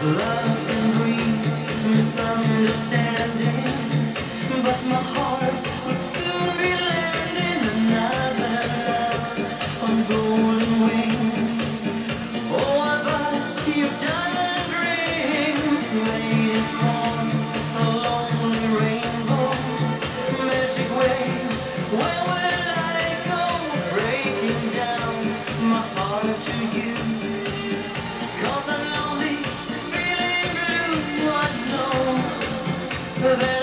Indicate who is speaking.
Speaker 1: Love can breed misunderstanding, but my heart would soon be landing another love on golden wings. Oh, I buy you diamond rings, waiting for a lonely rainbow, magic wave. Where will I go? Breaking down my heart to you. 'Cause I'm lonely, feeling blue. I know that